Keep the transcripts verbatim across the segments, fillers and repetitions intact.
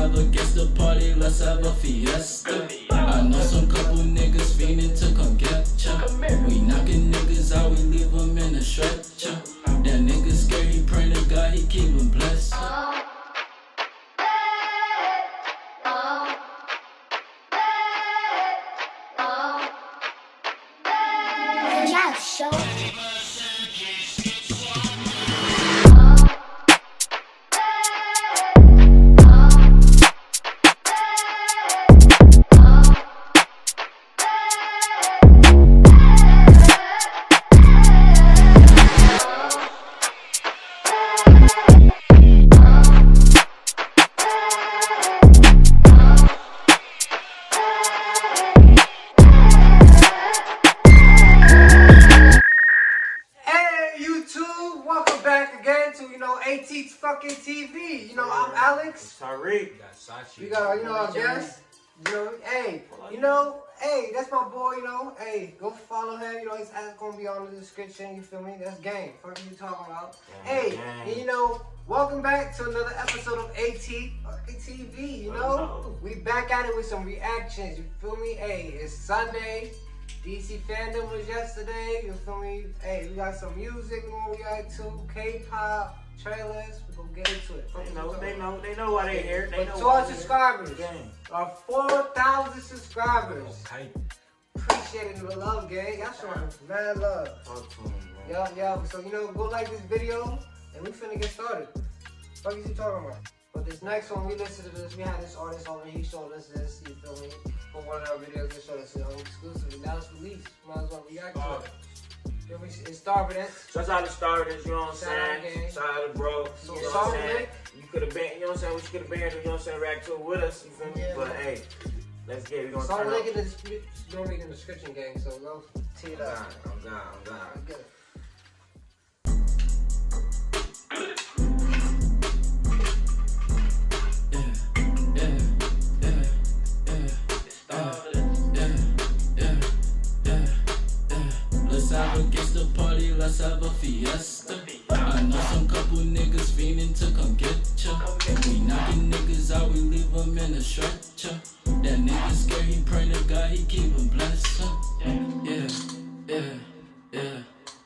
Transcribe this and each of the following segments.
have a gangsta party, let's have a fiesta. I know some couple niggas fiending to come get ya. We knocking niggas out, we leave them in a stretcher. That nigga scared, he praying to God, he keep him blessed. Yeah, show. AT's fucking T V. You know, I'm Alex. Tariq. We got, you know, our guest. You know, hey, you know, hey, that's my boy, you know. Hey, go follow him. You know, his ass gonna be on the description. You feel me? That's gang. What are you talking about? Gang, hey, gang. And, you know, welcome back to another episode of AT fucking T V. You know, know, we back at it with some reactions. You feel me? Hey, it's Sunday. D C Fandom was yesterday. You feel me? Hey, we got some music we gonna react to. K-pop. Trailers, we're gonna get into it. They know, they know, they know why they here. They know to our subscribers, our four thousand subscribers. Okay. Appreciating the love, gang. Y'all showing mad love. Talk to them, yo, yo. So you know, go like this video, and we finna get started. What is he talking about? But this next one, we listened to this. We had this artist on, and he showed us this. You feel me? For one of our videos, they showed us it on exclusively. Now it's released. Might as well react to it. It's Starvidence. Shout out to Starvidence, you know what I'm saying? Shout out to bro. So you know what I'm saying? You could have been, you know what I'm saying? We could have been here, you know what I'm saying? React to it with us, you feel me? Yeah. But hey, let's get it. We're gonna so turn link up. in the don't read in the description, gang. So go tee it up. I'm gone, I'm gone, I'm gone. Let's have a fiesta. I know some couple niggas fiending to come get ya. We knocking niggas out, we leave them in a stretcher. That nigga scared, he praying to God, he keep him blessed. Yeah, yeah, yeah.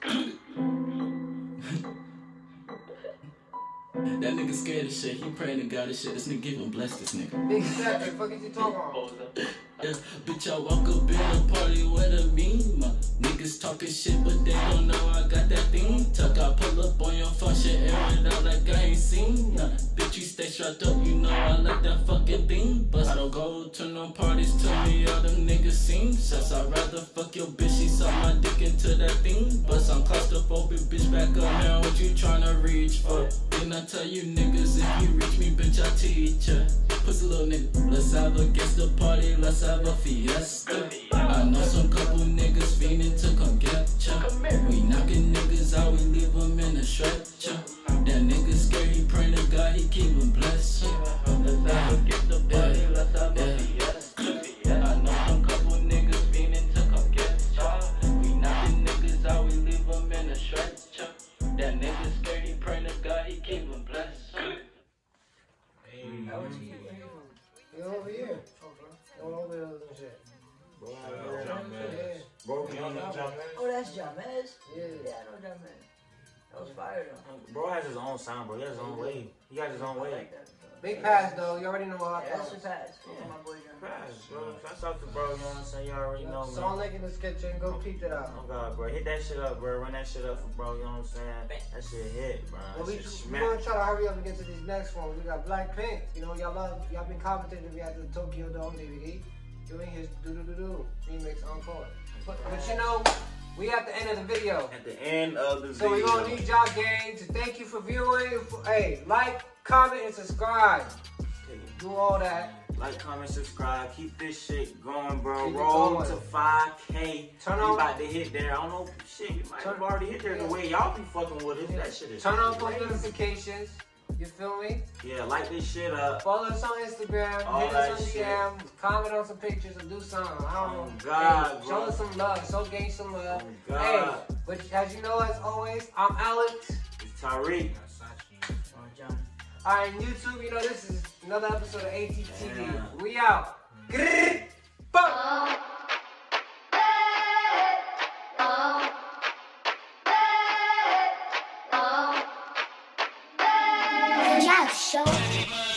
That nigga scared of shit, he praying to God and shit. This nigga give him bless this nigga. Big step, the fuck is you talking about? Yeah, bitch, I walk up in a party with a meme. Niggas talking shit, but they don't know I got that thing. Tuck, I pull up on your function, air it out like I ain't seen none. Bitch, you stay strapped up, you know I like that fucking thing. But I don't go to no parties, tell me all them niggas seem sus. I'd rather fuck your bitch, she suck my dick into that thing. But I'm claustrophobic, bitch, back up now, what you tryna reach for? Then I tell you niggas, if you reach me, bitch, I teach ya. Pussy little nigga, let's have a gangsta party, let's have a fiesta. I know some couple niggas fiending to come get ya. We knocking niggas out, we leave them in a stretcher. That nigga scared, he praying to God, he keep him blessed. Let's have a gangsta party, let's have a fiesta. I know some couple niggas fiending to come get ya. We knocking niggas out, we leave them in a stretcher. That nigga scared, he praying to God, he keep him blessed. Hey, how was you? You over here? All over there and shit. Bro, Bro, you know Jamez? Oh, that's Jamez? Yeah. Yeah, I know Jamez. That was fire though. Bro has his own sound, bro. He has his own wave. He got his own wave. Like that, Big pass though, you already know how yeah, that's the pass. Yeah. My boy Jamez. Pass, bro. Shouts out to bro, you know what I'm saying? You already know, man. Song link in the description, go peep it out. Oh God, bro. Hit that shit up, bro. Run that shit up for bro, you know what I'm saying? That shit hit, bro. Well, we, That shit we're gonna try to hurry up and get to these next ones. We got Blackpink. You know, y'all love, y'all been commenting if we had the Tokyo Dome D V D. Doing his do do do do remix encore. But, but you know, we at the end of the video. At the end of the so video. So we're gonna need y'all gang to thank you for viewing. Hey, like, comment, and subscribe. Do all that. Like, comment, subscribe. Keep this shit going, bro. Keep Roll going. to five K. Turn we on. about to hit there. I don't know. Shit, you might Turn, have already hit there yeah. the way y'all be fucking with us. Yeah. That shit is Turn on post crazy. notifications. You feel me? Yeah, like this shit up. Follow us on Instagram. All hit us on that D M. Comment on some pictures and do something. I don't Oh, know. God, hey, bro. show us some love. Show gang some love. Oh, God. Hey, but as you know, as always, I'm Alex. It's Tariq. Oh, John. Alright, YouTube, you know, this is Another episode of A T T V. We out. Grrr, bump. Yeah, show.